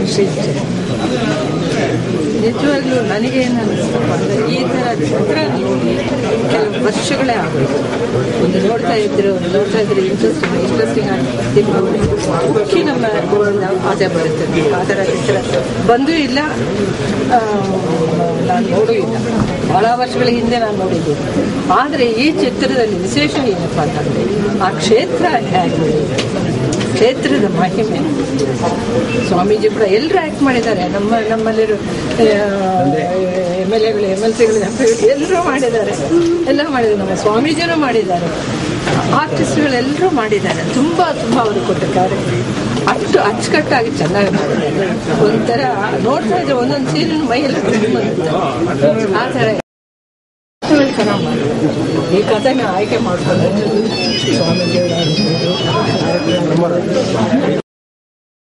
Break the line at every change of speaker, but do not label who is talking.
ಶ್ರೀ ನಿಜವಾಗ್ಲೂ ನನಗೇನು ಅನ್ನಿಸ್ತಪ್ಪ ಅಂದರೆ ಈ ಥರ ಚಿತ್ರ ನೋಡಿ ಕೆಲವು ವರ್ಷಗಳೇ ಆಗೋದು. ಒಂದು ನೋಡ್ತಾ ಇದ್ರೆ ಇಂಟ್ರೆಸ್ಟಿಂಗ್ ಆಗಿ ಮುಖ್ಯ ನಮ್ಮ ಆಸೆ ಬರುತ್ತೆ. ಆ ಥರ ಚಿತ್ರ ಬಂದೂ ಇಲ್ಲ, ನಾನು ನೋಡೂ ಇಲ್ಲ. ಭಾಳ ವರ್ಷಗಳ ಹಿಂದೆ ನಾನು ನೋಡಿದ್ದೀನಿ. ಆದರೆ ಈ ಚಿತ್ರದಲ್ಲಿ ವಿಶೇಷ ಏನಪ್ಪ ಅಂತಂದರೆ ಆ ಕ್ಷೇತ್ರ ಹೇಗೆ, ಕ್ಷೇತ್ರದ ಮಹಿಮೆ. ಸ್ವಾಮೀಜಿ ಕೂಡ ಎಲ್ಲರೂ ಆ್ಯಕ್ಟ್ ಮಾಡಿದ್ದಾರೆ. ನಮ್ಮಲ್ಲಿರೋ MLAಗಳು MLCಗಳು ಎಲ್ಲರೂ ಮಾಡಿದ್ದಾರೆ. ನಮ್ಮ ಸ್ವಾಮೀಜಿನೂ ಮಾಡಿದ್ದಾರೆ, ಆರ್ಟಿಸ್ಟ್ಗಳೆಲ್ಲರೂ ಮಾಡಿದ್ದಾರೆ. ತುಂಬ ಅವರು ಕೊಟ್ಟಿದ್ದಾರೆ. ಅಷ್ಟು ಅಚ್ಚುಕಟ್ಟಾಗಿ ಚೆನ್ನಾಗಿ ಮಾಡಿದ್ದಾರೆ. ಒಂಥರ ನೋಡ್ತಾ ಇದ್ರೆ ಒಂದೊಂದು ಸೀರಿನ ಮೈಯಲ್ಲಿ ಆ ಥರ ಚೆನ್ನಾಗಿ ಮಾಡಿದ್ದಾರೆ. ಈ ಕಥೆನ ಆಯ್ಕೆ ಮಾಡ್ಕೊಂಡು ಸ್ವಾಮೀಜಿಯವರು